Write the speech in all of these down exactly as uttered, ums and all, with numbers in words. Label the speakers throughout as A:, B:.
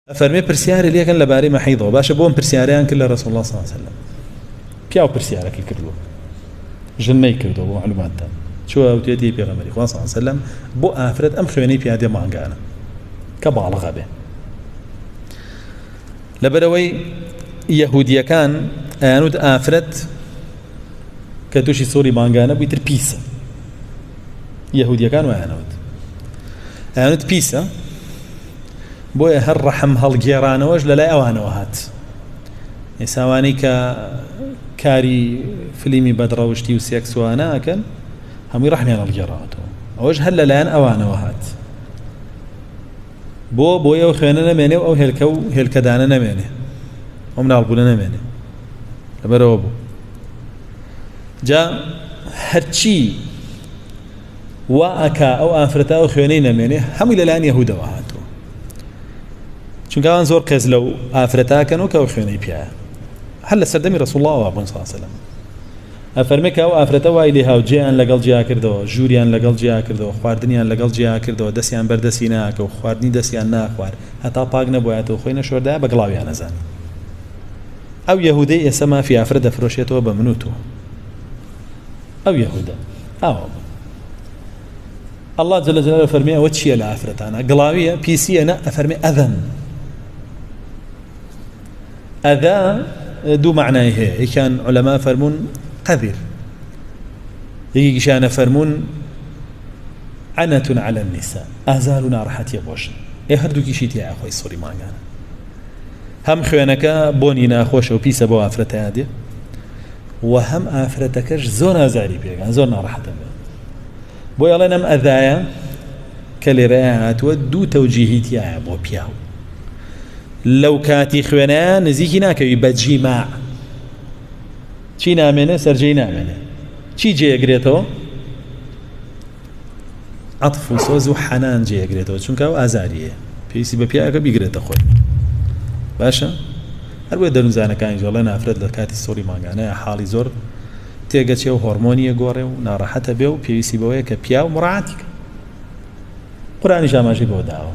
A: فرمي برسياري ليه كان لباري ما حيضو باشا بوم برسياريان كل رسول الله صلى الله عليه وسلم بياو برسيارك يكردو جنمي كردو بو معلومات دا شو اوتيتي بيغمري صلى الله عليه وسلم بو افرد ام خويني بيادي مانغانا كبالغه به لبروي يهوديا كان انود افرد كتوشي سوري مانغانا بيتر بيسا يهوديا كان وانود انود بيسا بويا هر رحم هالجيران وجل لا اوانو هات يساواني ك كاري فيلمي بدر وشتي وسيكس وانا كان هم يرحمي على الجيران اوج هلا لان اوانو هات بو بويا وخينا نماني او هلكو هلكدانا نماني هم نالبونا نماني لبروبو جا هرشي واكا او افرتا او خيوني نماني هم الى الان يهودا وهاتو چون كان زور قز لو افرتا كانوا كاو خويني بيا هل سردمي رسول الله وابن صلى الله عليه وسلم افرمك او افرتا وايلي هاو جيان لقل جيا كردو جوريان لقل جيا كردو خواردنيان لقل جيا كردو دسيان بردسينا كو خواردني دسيان نا خوار حتى باغ نبوياتو خوينا شوردا بقلاوي انا زاني او يهودي يسمى في افرد فروشيتو بمنوتو او يهودا او الله جل جلاله فرمي وتشي لافرتانا قلاويه بي سي انا افرمي اذن أذى دو معناه هي كان علماء فرمون قذر يجي شان فرمون عنة على النساء أزالنا راحت يبوش يهردو كيشيت يا أخوي سوري ما قال هم خوانك بونينا خوش وبيس بو أفرت هذه وهم أفرتكش زون أزاري بيجان زون راحت بو يلا نم أذايا كالرئات ودو توجيهيت يا أبو بياو لو كاتي خوانان نزيكي ناكوي بجماع چی نامنه سرجي نامنه چی جي اگريتو عطف وصوز وحنان جي اگريتو چونك او ازاريه بيسي بپيا اگه بيگريتو خوي باشا هر دلون زانه كان جوله نافرد لكاتي سوري مانغانه حالي زور تيگه چه هورمونيه گوره و ناراحته بيو بيسي بويه كپيا ومراعاتك قراني جاماجي بو داو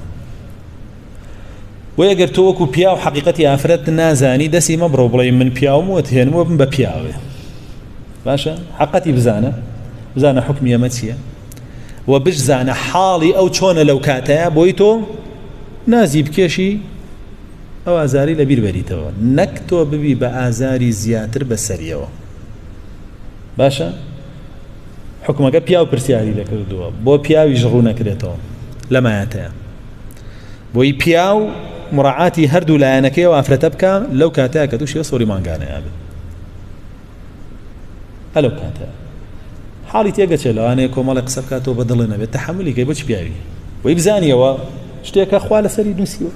A: ويقر توكو بياو حقيقتي افرت نازاني دسي مبرو بلاي من بياو موتهن مو بن بياو باشا حقيقتي بزانه بزانه حكميه متسيه وبجزانه حالي او شون لو كاتا بويتو نازي بكيشي او ازاري لبير بريتو نكتو ببي بازاري زياتر بسريو باشا حكمك بياو برسياري لكردو بو بياو يجرونه كريتو لما ياتا بوي بياو مراعاتي هردو لانكي وافرتبكا لو كاتا كدوشي صوري مانغانا يا ابي هلو كاتا حالي تيجا لو انا كومال قسبكاتو بدلنا بالتحملي كي بوش بياوي ويبزاني وا شتيك اخوال سري نسيو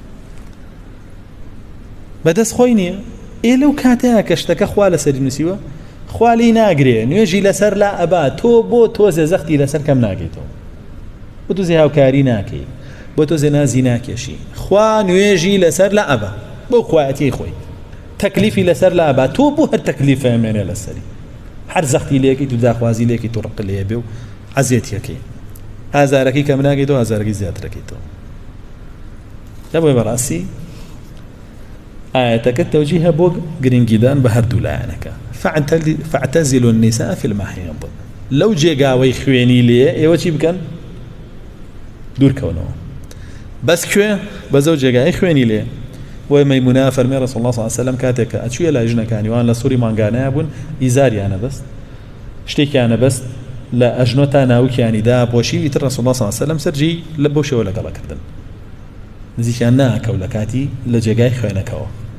A: بدس خويني اي لو كاتا كشتك اخوال سري نسيو خوالي ناغري نيجي لسر لا ابا تو بو تو زختي لسر كم ناغيتو بو زي هاو كاري ناكي بوتو زنا زيناكيشي خوا نويجي لسر لا ابا بو خواتي خوي تكليفي لسر لا ابا تو بو هالتكليفه من لسري حر زختي ليكي تدا خوازي ليكي ترق لي بيو عزيت يكي هذا ركي كم ناقيتو هذا ركي زيات ركيتو تبو براسي آياتك التوجيه بوق جرينجيدان بهردو لعنك فاعتزلوا النساء في المحيض لو جي قاوي خويني لي ايوا شي بكن دور كونه بس كوي بزوجي قاعد خويني ليه وميمونه فرمي رسول الله صلى الله عليه وسلم كاتك اتشويه لاجنا كان وان لسوري مانغانا بون يزاري انا بس اشتكي انا بس لا اجنوتا ناوك يعني دا بوشي رسول الله صلى الله عليه وسلم سرجي لبوشي ولا قال كردن نزيك انا كولكاتي لجاي خوينكو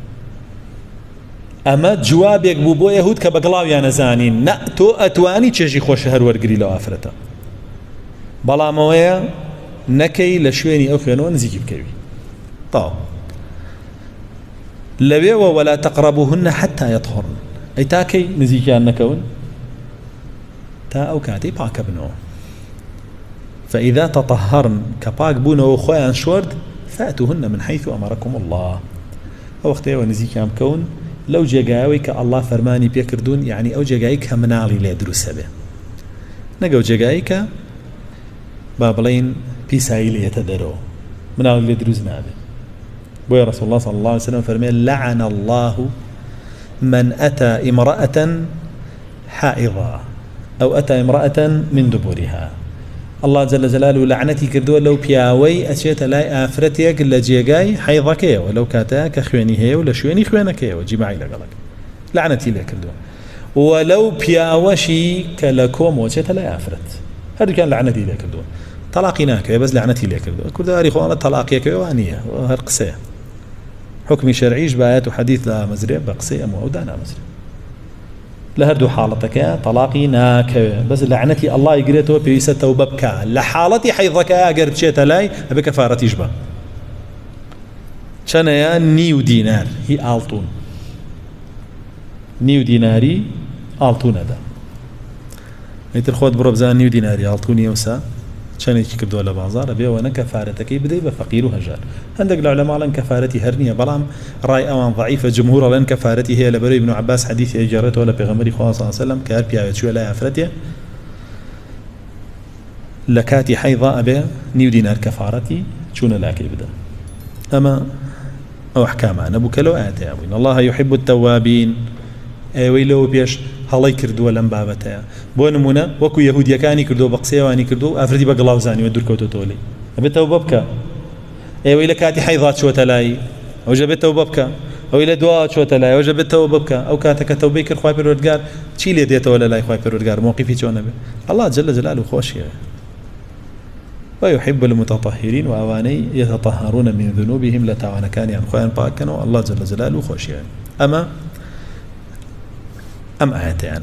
A: اما جوابك بو بو يهود كبقلاو يا نزانين ناتو اتواني تشي خوش هر ورغري لو افرتا بلا مويه نكي لشويني او خيانو نزيكي بكوي طاو لبيو ولا تقربوهن حتى يطهرن اي تاكي نزيكي انكون تا او كاتي باك بنو فاذا تطهرن كباك بونو خويان شورد فاتوهن من حيث امركم الله او وقتي ونزيكي ام كون لو جاقاوي كالله فرماني بيكردون يعني او جاقاوي كمنالي لي دروس به نقو جاقاوي بابلين بيسايلي يتدرو منالي لي دروس نابه بوي رسول الله صلى الله عليه وسلم فرمي لعن الله من أتى امرأة حائضة أو أتى امرأة من دبرها. الله جل جلاله لعنتي كردو لو بياوي أشيت لا آفرتك لجيجاي حيضك ولو كاتا كخواني هي ولا شواني خوانك هي وجماعي لقلك لعنتي لك كردو ولو بياوشي كلكم وشيت لا آفرت هذا كان لعنتي لك كردو طلاقيناك بس لعنتي لك كردو كل داري خوانا طلاقيك وانية وهرقسيه حكم شرعيش بآيات وحديث لا مزريب بقسيه مؤودانا مزريب لهردو حالتك طلاقي ناك بس لعنتي الله يقريته بيسة توبة بك لحالتي حيضك أقرد شيء تلاي بكفارة يجبا شانا يا نيو دينار هي آلتون نيو ديناري آلتون هذا يتر خود بربزان نيو ديناري آلتون يوسا شان يجي كردو على بازار أبي وأنا كفارتك بدي بفقير وهجار عندك العلماء لن كفارتي هرنية بلام رأي أوان ضعيفة جمهور لن كفارتي هي لبري ابن عباس حديث إجارته ولا بيغمري خواه صلى الله عليه وسلم كار بيا شو لا أفرتيه لكاتي حيضة أبي نيو دينار كفارتي شون لاكي بدا أما أو أحكام أنا بكلو آتي إن الله يحب التوابين ويلو بيش هڵی کردووە لەم بابەتەیە بۆ نمونە وەکو یەهودیەکانی کردو بە قسەیەوانی کردو ئافرەتی بە گڵاوزانی و دوورکەوتۆ لێ ئەبێتەوە بە بکە ئێوەی لە کاتی حەیضات چۆتە لای ئەوژە بێتەوە بە بکە ئەوەی لە دوا چۆتە لای ئەوژە بێتەوە بە بکە ئەو کاتەکە تەوبەی کرد خوای پەروەردگار چی لێ دێتەوە لە لای خوای پەروەردگار موقیفی چۆن نەبێ الله جل جلاله خۆشیە ويحب المتطهرين وأواني يتطهرون من ذنوبهم لتوانكان يعني خوان باكنوا الله جل جلاله خۆشیە أما أم آياتي يعني